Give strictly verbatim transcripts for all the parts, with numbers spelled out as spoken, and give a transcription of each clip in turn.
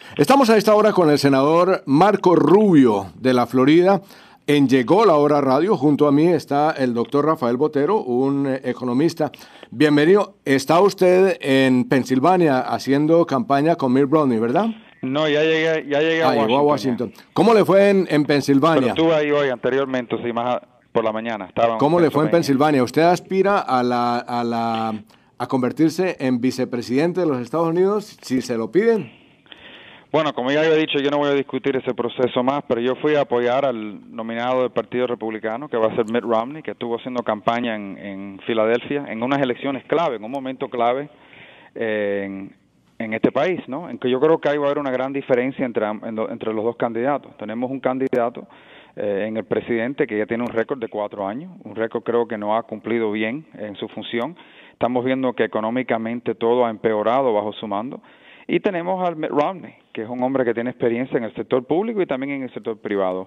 Estamos a esta hora con el senador Marco Rubio de la Florida. En Llegó la Hora Radio, junto a mí está el doctor Rafael Botero, un eh, economista. Bienvenido. Está usted en Pensilvania haciendo campaña con Mitt Romney, ¿verdad? No, ya llegué, ya llegué ah, a Washington. Llegó a Washington. ¿Cómo le fue en, en Pensilvania? Pero estuve ahí hoy anteriormente, sí, más a, por la mañana. Estaba ¿Cómo le fue en Pensilvania? ¿Usted aspira a la, a la a convertirse en vicepresidente de los Estados Unidos si se lo piden? Bueno, como ya había dicho, yo no voy a discutir ese proceso más, pero yo fui a apoyar al nominado del Partido Republicano, que va a ser Mitt Romney, que estuvo haciendo campaña en, en Filadelfia, en unas elecciones clave, en un momento clave eh, en, en este país, ¿no? En que yo creo que ahí va a haber una gran diferencia entre, entre los dos candidatos. Tenemos un candidato eh, en el presidente que ya tiene un récord de cuatro años, un récord creo que no ha cumplido bien en su función. Estamos viendo que económicamente todo ha empeorado bajo su mando. Y tenemos al Mitt Romney, que es un hombre que tiene experiencia en el sector público y también en el sector privado.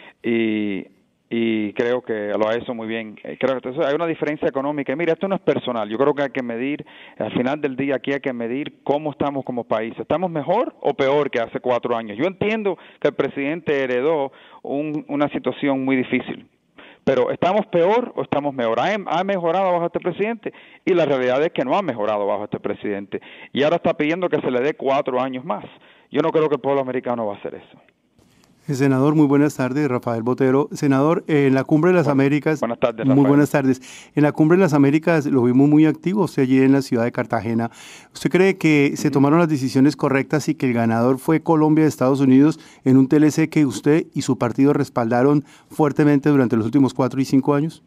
Y, y creo que lo ha hecho muy bien. Creo que hay una diferencia económica. Y mira, esto no es personal. Yo creo que hay que medir, al final del día aquí hay que medir cómo estamos como país. ¿Estamos mejor o peor que hace cuatro años? Yo entiendo que el presidente heredó un, una situación muy difícil. Pero ¿estamos peor o estamos mejor? ¿Ha, ¿Ha mejorado bajo este presidente? Y la realidad es que no ha mejorado bajo este presidente. Y ahora está pidiendo que se le dé cuatro años más. Yo no creo que el pueblo americano va a hacer eso. Senador, muy buenas tardes. Rafael Botero. Senador, en la Cumbre de las bueno, Américas... Buenas tardes, Rafael. Muy buenas tardes. En la Cumbre de las Américas lo vimos muy activo, usted allí en la ciudad de Cartagena. ¿Usted cree que se tomaron las decisiones correctas y que el ganador fue Colombia de Estados Unidos en un T L C que usted y su partido respaldaron fuertemente durante los últimos cuatro y cinco años?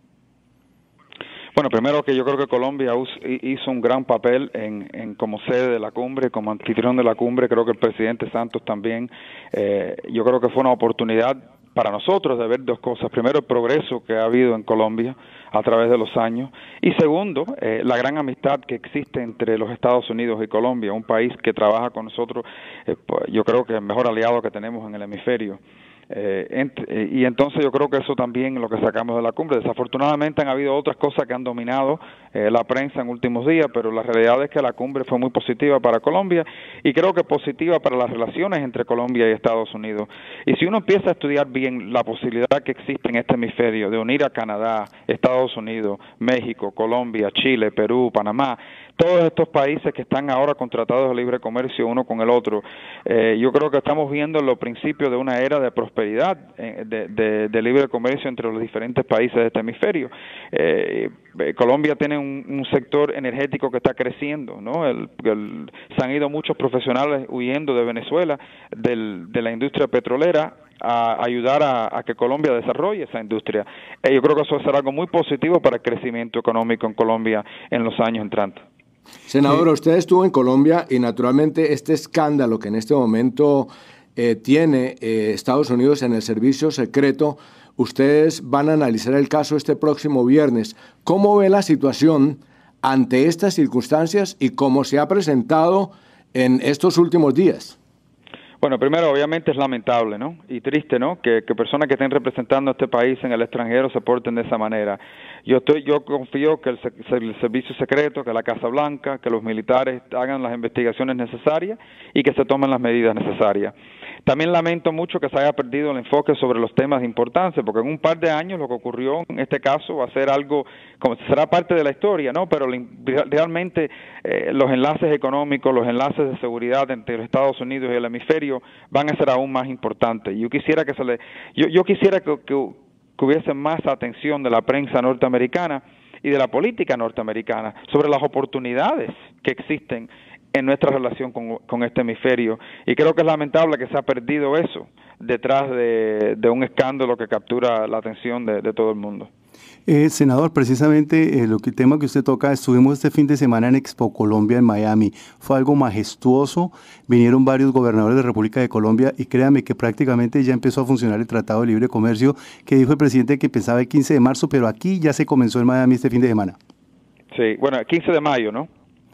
Bueno, primero que yo creo que Colombia hizo un gran papel en, en como sede de la cumbre, como anfitrión de la cumbre. Creo que el presidente Santos también. Eh, yo creo que fue una oportunidad para nosotros de ver dos cosas. Primero, el progreso que ha habido en Colombia a través de los años. Y segundo, eh, la gran amistad que existe entre los Estados Unidos y Colombia, un país que trabaja con nosotros, eh, pues, yo creo que es el mejor aliado que tenemos en el hemisferio. Eh, ent eh, y entonces yo creo que eso también es lo que sacamos de la cumbre. Desafortunadamente han habido otras cosas que han dominado eh, la prensa en últimos días, pero la realidad es que la cumbre fue muy positiva para Colombia y creo que positiva para las relaciones entre Colombia y Estados Unidos. Y si uno empieza a estudiar bien la posibilidad que existe en este hemisferio de unir a Canadá, Estados Unidos, México, Colombia, Chile, Perú, Panamá, todos estos países que están ahora con tratados de libre comercio uno con el otro, eh, yo creo que estamos viendo los principios de una era de prosperidad, eh, de, de, de libre comercio entre los diferentes países de este hemisferio. Eh, Colombia tiene un, un sector energético que está creciendo, ¿no? El, el, se han ido muchos profesionales huyendo de Venezuela, del, de la industria petrolera, a ayudar a, a que Colombia desarrolle esa industria. Eh, yo creo que eso será algo muy positivo para el crecimiento económico en Colombia en los años entrantes. Senador, usted estuvo en Colombia y naturalmente este escándalo que en este momento eh, tiene eh, Estados Unidos en el servicio secreto, ustedes van a analizar el caso este próximo viernes. ¿Cómo ve la situación ante estas circunstancias y cómo se ha presentado en estos últimos días? Bueno, primero, obviamente es lamentable, ¿no? Y triste, ¿no? Que, que personas que estén representando a este país en el extranjero se porten de esa manera. Yo estoy, yo confío que el, el servicio secreto, que la Casa Blanca, que los militares hagan las investigaciones necesarias y que se tomen las medidas necesarias. También lamento mucho que se haya perdido el enfoque sobre los temas de importancia, porque en un par de años lo que ocurrió en este caso va a ser algo, como será parte de la historia, ¿no? Pero realmente eh, los enlaces económicos, los enlaces de seguridad entre los Estados Unidos y el hemisferio van a ser aún más importantes. Yo quisiera que se le, yo, yo quisiera que, que, que hubiese más atención de la prensa norteamericana y de la política norteamericana sobre las oportunidades que existen en nuestra relación con, con este hemisferio. Y creo que es lamentable que se ha perdido eso detrás de, de un escándalo que captura la atención de, de todo el mundo. Eh, senador, precisamente eh, lo que, el tema que usted toca, estuvimos este fin de semana en Expo Colombia en Miami. Fue algo majestuoso, vinieron varios gobernadores de la República de Colombia y créame que prácticamente ya empezó a funcionar el Tratado de Libre Comercio que dijo el presidente que pensaba el quince de marzo, pero aquí ya se comenzó en Miami este fin de semana. Sí, bueno, el quince de mayo, ¿no?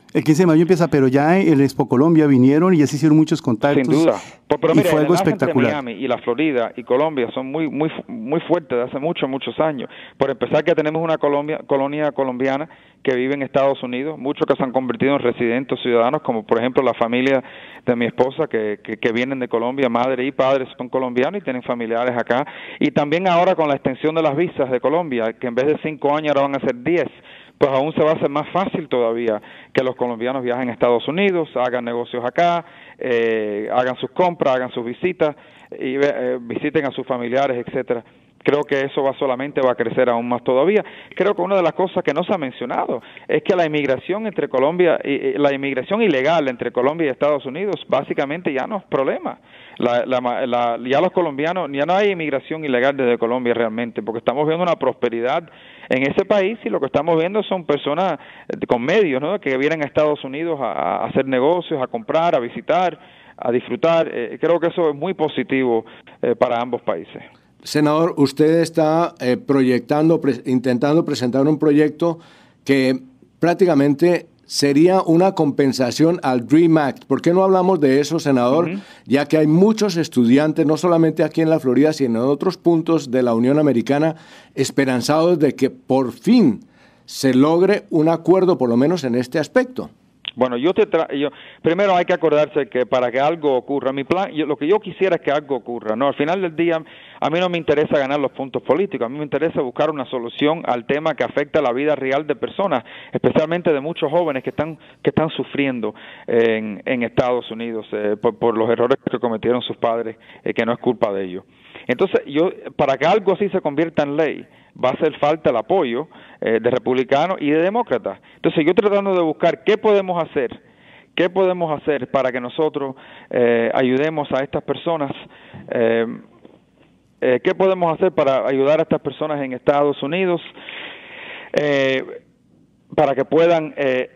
El quince de mayo empieza, pero ya en el Expo Colombia vinieron y ya se hicieron muchos contactos. Sin duda. Pero, pero y mira, fue algo el enlace espectacular. Entre Miami y la Florida y Colombia son muy muy muy fuertes de hace muchos, muchos años. Por empezar, que tenemos una Colombia, colonia colombiana que vive en Estados Unidos, muchos que se han convertido en residentes ciudadanos, como por ejemplo la familia de mi esposa que, que, que vienen de Colombia, madre y padre son colombianos y tienen familiares acá. Y también ahora con la extensión de las visas de Colombia, que en vez de cinco años ahora van a ser diez, pues aún se va a hacer más fácil todavía que los colombianos viajen a Estados Unidos, hagan negocios acá, eh, hagan sus compras, hagan sus visitas, y eh, visiten a sus familiares, etcétera. Creo que eso va solamente va a crecer aún más todavía. Creo que una de las cosas que no se ha mencionado es que la inmigración entre Colombia, y, y la inmigración ilegal entre Colombia y Estados Unidos básicamente ya no es problema. La, la, la, ya los colombianos, ya no hay inmigración ilegal desde Colombia realmente, porque estamos viendo una prosperidad en ese país y lo que estamos viendo son personas con medios, ¿no?, que vienen a Estados Unidos a, a hacer negocios, a comprar, a visitar, a disfrutar. Eh, creo que eso es muy positivo eh, para ambos países. Senador, usted está eh, proyectando, pre intentando presentar un proyecto que prácticamente sería una compensación al DREAM Act. ¿Por qué no hablamos de eso, senador? Uh-huh. Ya que hay muchos estudiantes, no solamente aquí en la Florida, sino en otros puntos de la Unión Americana, esperanzados de que por fin se logre un acuerdo, por lo menos en este aspecto. Bueno, yo te tra yo, primero hay que acordarse que para que algo ocurra, mi plan, yo, lo que yo quisiera es que algo ocurra, ¿no? Al final del día, a mí no me interesa ganar los puntos políticos, a mí me interesa buscar una solución al tema que afecta la vida real de personas, especialmente de muchos jóvenes que están que están sufriendo en, en Estados Unidos eh, por, por los errores que cometieron sus padres, eh, que no es culpa de ellos. Entonces, yo para que algo así se convierta en ley, va a hacer falta el apoyo eh, de republicanos y de demócratas. Entonces, yo tratando de buscar qué podemos hacer, qué podemos hacer para que nosotros eh, ayudemos a estas personas, eh, eh, qué podemos hacer para ayudar a estas personas en Estados Unidos, eh, para que puedan eh,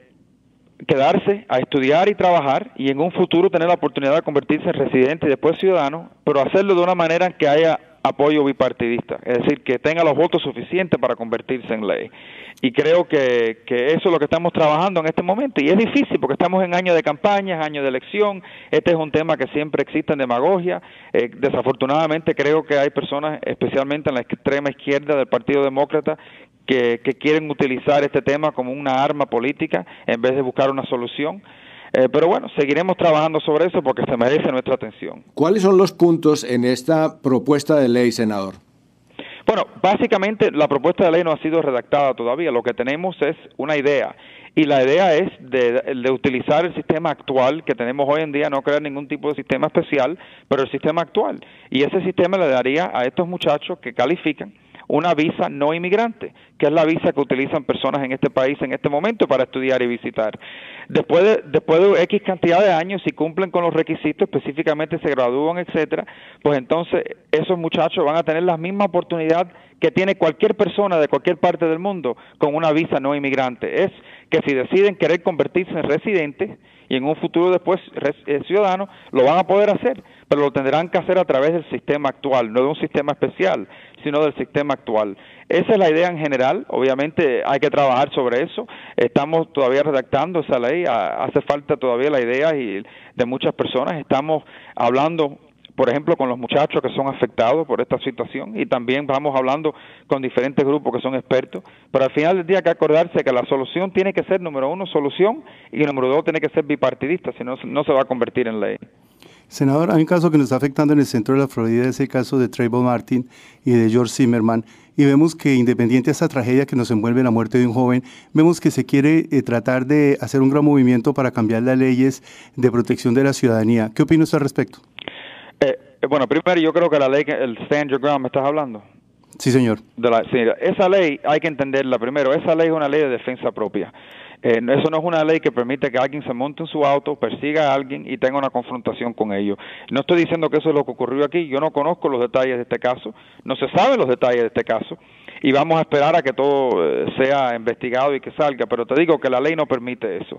quedarse a estudiar y trabajar y en un futuro tener la oportunidad de convertirse en residente y después ciudadano, pero hacerlo de una manera que haya apoyo bipartidista, es decir, que tenga los votos suficientes para convertirse en ley. Y creo que, que eso es lo que estamos trabajando en este momento. Y es difícil porque estamos en año de campañas, año de elección. Este es un tema que siempre existe en demagogia. Eh, desafortunadamente creo que hay personas, especialmente en la extrema izquierda del Partido Demócrata, que, que quieren utilizar este tema como una arma política en vez de buscar una solución. Eh, pero bueno, seguiremos trabajando sobre eso porque se merece nuestra atención. ¿Cuáles son los puntos en esta propuesta de ley, senador? Bueno, básicamente la propuesta de ley no ha sido redactada todavía. Lo que tenemos es una idea. Y la idea es de, de utilizar el sistema actual que tenemos hoy en día, no crear ningún tipo de sistema especial, pero el sistema actual. Y ese sistema le daría a estos muchachos que califican una visa no inmigrante, que es la visa que utilizan personas en este país en este momento para estudiar y visitar. Después de, después de X cantidad de años, si cumplen con los requisitos, específicamente se gradúan, etcétera, pues entonces esos muchachos van a tener la misma oportunidad que tiene cualquier persona de cualquier parte del mundo con una visa no inmigrante. Es que si deciden querer convertirse en residentes y en un futuro después ciudadanos, lo van a poder hacer, pero lo tendrán que hacer a través del sistema actual, no de un sistema especial, sino del sistema actual. Esa es la idea en general. Obviamente hay que trabajar sobre eso. Estamos todavía redactando esa ley, hace falta todavía la idea y de muchas personas. Estamos hablando, por ejemplo, con los muchachos que son afectados por esta situación y también vamos hablando con diferentes grupos que son expertos, pero al final del día hay que acordarse que la solución tiene que ser, número uno, solución, y número dos, tiene que ser bipartidista, si no, no se va a convertir en ley. Senador, hay un caso que nos está afectando en el centro de la Florida, es el caso de Trayvon Martin y de George Zimmerman, y vemos que independiente de esta tragedia que nos envuelve en la muerte de un joven, vemos que se quiere eh, tratar de hacer un gran movimiento para cambiar las leyes de protección de la ciudadanía. ¿Qué opina usted al respecto? Eh, bueno, primero yo creo que la ley, el Stand Your Ground, ¿me estás hablando? Sí, señor. De la, sí, esa ley hay que entenderla primero. Esa ley es una ley de defensa propia. Eh, eso no es una ley que permite que alguien se monte en su auto, persiga a alguien y tenga una confrontación con ellos. No estoy diciendo que eso es lo que ocurrió aquí. Yo no conozco los detalles de este caso. No se saben los detalles de este caso. Y vamos a esperar a que todo eh, sea investigado y que salga. Pero te digo que la ley no permite eso.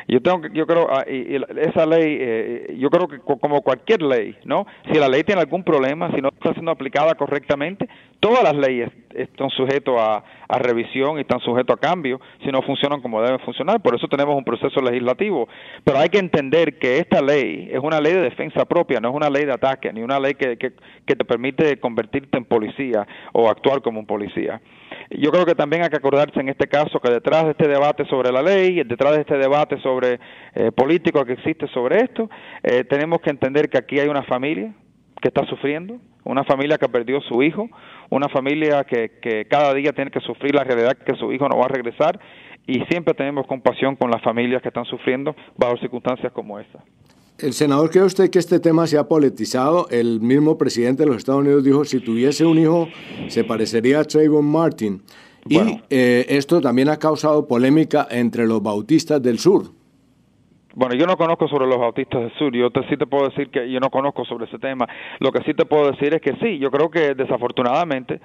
Yo tengo que, yo creo, y, y esa ley, eh, yo creo que como cualquier ley, ¿no? Si la ley tiene algún problema, si no está siendo aplicada correctamente, todas las leyes están sujetas a, a revisión y están sujetos a cambio si no funcionan como deben funcionar. Por eso tenemos un proceso legislativo. Pero hay que entender que esta ley es una ley de defensa propia, no es una ley de ataque, ni una ley que, que, que te permite convertirte en policía o actuar como un policía. Yo creo que también hay que acordarse en este caso que detrás de este debate sobre la ley, detrás de este debate sobre eh, político que existe sobre esto, eh, tenemos que entender que aquí hay una familia que está sufriendo, una familia que perdió su hijo, una familia que, que cada día tiene que sufrir la realidad que su hijo no va a regresar, y siempre tenemos compasión con las familias que están sufriendo bajo circunstancias como esta. El senador, ¿cree usted que este tema se ha politizado? El mismo presidente de los Estados Unidos dijo, si tuviese un hijo, se parecería a Trayvon Martin. Y bueno, eh, esto también ha causado polémica entre los bautistas del sur. Bueno, yo no conozco sobre los bautistas del sur, yo te, sí te puedo decir que yo no conozco sobre ese tema. Lo que sí te puedo decir es que sí, yo creo que desafortunadamente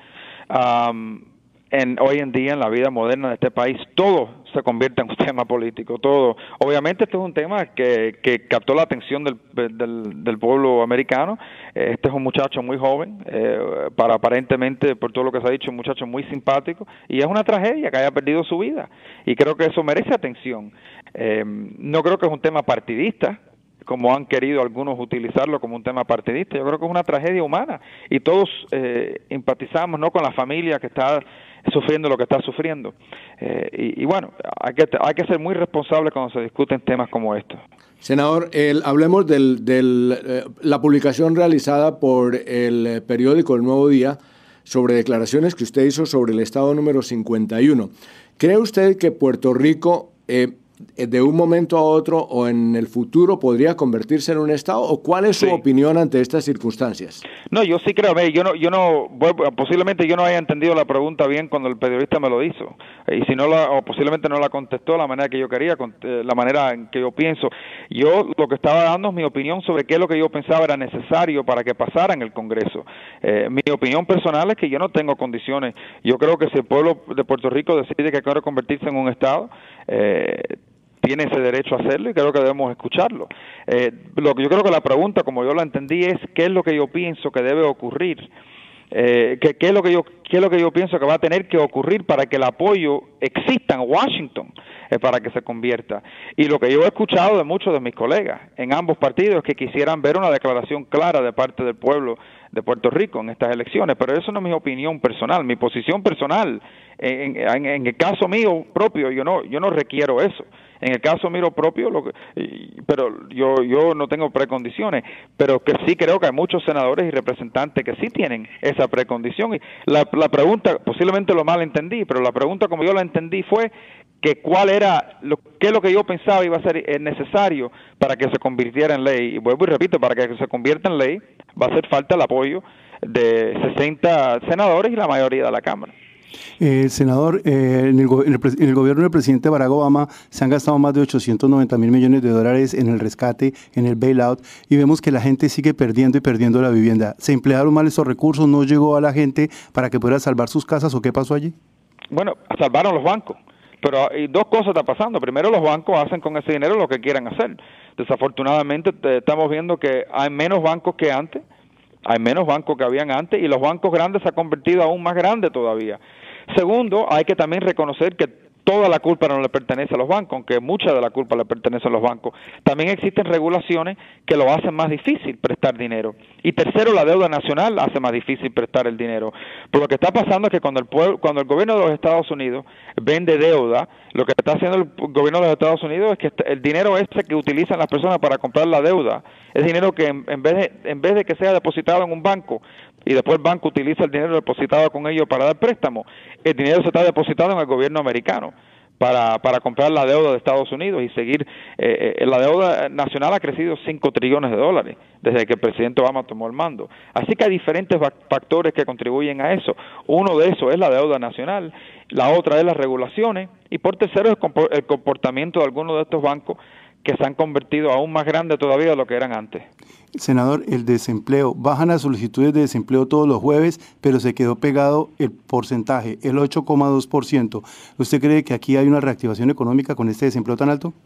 um, en, hoy en día en la vida moderna de este país todo se convierte en un tema político, todo. Obviamente este es un tema que, que captó la atención del, del, del pueblo americano. Este es un muchacho muy joven, eh, para aparentemente, por todo lo que se ha dicho, un muchacho muy simpático, y es una tragedia que haya perdido su vida, y creo que eso merece atención. Eh, no creo que es un tema partidista, como han querido algunos utilizarlo como un tema partidista. Yo creo que es una tragedia humana, y todos eh, empatizamos, ¿no?, con la familia que está sufriendo lo que está sufriendo. Eh, y, y bueno, hay que, hay que ser muy responsable cuando se discuten temas como estos. Senador, el, hablemos de del, del, eh, la publicación realizada por el periódico El Nuevo Día sobre declaraciones que usted hizo sobre el estado número cincuenta y uno. ¿Cree usted que Puerto Rico eh, de un momento a otro o en el futuro podría convertirse en un estado, o cuál es su sí. opinión ante estas circunstancias? No, yo sí creo, yo no, yo no, posiblemente yo no haya entendido la pregunta bien cuando el periodista me lo hizo, y si no la, o posiblemente no la contestó de la manera que yo quería, la manera en que yo pienso. Yo lo que estaba dando es mi opinión sobre qué es lo que yo pensaba era necesario para que pasara en el Congreso. Eh, mi opinión personal es que yo no tengo condiciones. Yo creo que si el pueblo de Puerto Rico decide que quiere convertirse en un estado, eh, tiene ese derecho a hacerlo, y creo que debemos escucharlo. Eh, lo que yo creo que la pregunta, como yo la entendí, es qué es lo que yo pienso que debe ocurrir, eh, qué, qué es lo que yo qué es lo que yo pienso que va a tener que ocurrir para que el apoyo exista en Washington, eh, para que se convierta. Y lo que yo he escuchado de muchos de mis colegas en ambos partidos es que quisieran ver una declaración clara de parte del pueblo de Puerto Rico en estas elecciones, pero eso no es mi opinión personal. Mi posición personal, en, en, en el caso mío propio, yo no yo no requiero eso. En el caso mío propio, lo que, pero yo yo no tengo precondiciones, pero que sí creo que hay muchos senadores y representantes que sí tienen esa precondición. Y la, la pregunta, posiblemente lo mal entendí, pero la pregunta como yo la entendí fue que cuál era, lo, qué es lo que yo pensaba iba a ser necesario para que se convirtiera en ley. Y vuelvo y repito, para que se convierta en ley va a hacer falta el apoyo de sesenta senadores y la mayoría de la Cámara. Eh, senador, eh, en, el en, el, en el gobierno del presidente Barack Obama se han gastado más de ochocientos noventa mil millones de dólares en el rescate, en el bailout, y vemos que la gente sigue perdiendo y perdiendo la vivienda. ¿Se emplearon mal esos recursos? ¿No llegó a la gente para que pudiera salvar sus casas, o qué pasó allí? Bueno, salvaron los bancos. Pero y dos cosas están pasando. Primero, los bancos hacen con ese dinero lo que quieran hacer. Desafortunadamente, estamos viendo que hay menos bancos que antes, hay menos bancos que habían antes, y los bancos grandes se han convertido aún más grandes todavía. Segundo, hay que también reconocer que toda la culpa no le pertenece a los bancos, aunque mucha de la culpa le pertenece a los bancos. También existen regulaciones que lo hacen más difícil prestar dinero. Y tercero, la deuda nacional hace más difícil prestar el dinero. Pero lo que está pasando es que cuando el pueblo, cuando el gobierno de los Estados Unidos vende deuda, lo que está haciendo el gobierno de los Estados Unidos es que el dinero ese que utilizan las personas para comprar la deuda, es dinero que en, en vez de, en vez de que sea depositado en un banco, y después el banco utiliza el dinero depositado con ellos para dar préstamos, el dinero se está depositado en el gobierno americano para para comprar la deuda de Estados Unidos y seguir. Eh, eh, la deuda nacional ha crecido cinco trillones de dólares desde que el presidente Obama tomó el mando. Así que hay diferentes factores que contribuyen a eso. Uno de esos es la deuda nacional, la otra es las regulaciones, y por tercero el comportamiento de algunos de estos bancos que se han convertido aún más grandes todavía de lo que eran antes. Senador, el desempleo, bajan las solicitudes de desempleo todos los jueves, pero se quedó pegado el porcentaje, el ocho coma dos por ciento. ¿Usted cree que aquí hay una reactivación económica con este desempleo tan alto?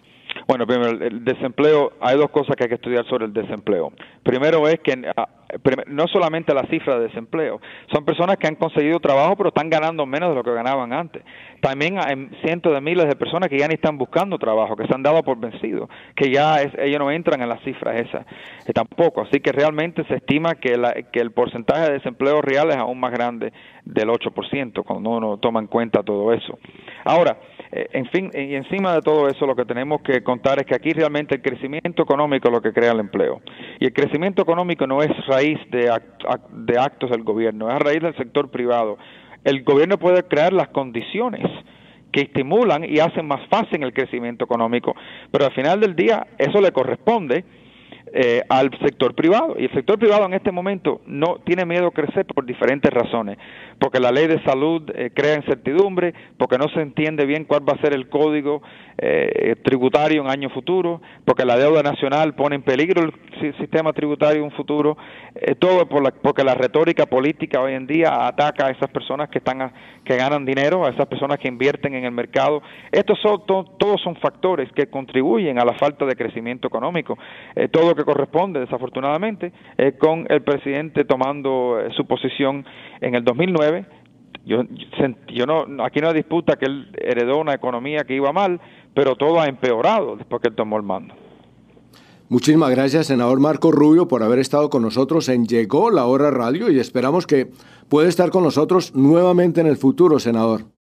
Bueno, primero, el desempleo, hay dos cosas que hay que estudiar sobre el desempleo. Primero es que no solamente la cifra de desempleo, son personas que han conseguido trabajo pero están ganando menos de lo que ganaban antes. También hay cientos de miles de personas que ya ni están buscando trabajo, que se han dado por vencidos, que ya es, ellos no entran en las cifras esas eh, tampoco. Así que realmente se estima que, la, que el porcentaje de desempleo real es aún más grande del ocho por ciento cuando uno toma en cuenta todo eso. Ahora, eh, en fin, y encima de todo eso lo que tenemos que contar es que aquí realmente el crecimiento económico es lo que crea el empleo. Y el crecimiento económico no es raíz de, act, de actos del gobierno, es a raíz del sector privado. El gobierno puede crear las condiciones que estimulan y hacen más fácil el crecimiento económico, pero al final del día eso le corresponde eh, al sector privado, y el sector privado en este momento no tiene miedo a crecer por diferentes razones, porque la ley de salud eh, crea incertidumbre, porque no se entiende bien cuál va a ser el código eh, tributario en años futuros, porque la deuda nacional pone en peligro el sistema tributario en un futuro, eh, todo por la, porque la retórica política hoy en día ataca a esas personas que están a, que ganan dinero, a esas personas que invierten en el mercado. Estos son to, todos son factores que contribuyen a la falta de crecimiento económico, eh, todo que corresponde desafortunadamente eh, con el presidente tomando eh, su posición en el dos mil nueve. Yo, yo no, aquí no hay disputa que él heredó una economía que iba mal, pero todo ha empeorado después que él tomó el mando. Muchísimas gracias, senador Marco Rubio, por haber estado con nosotros en Llegó la Hora Radio, y esperamos que pueda estar con nosotros nuevamente en el futuro, senador.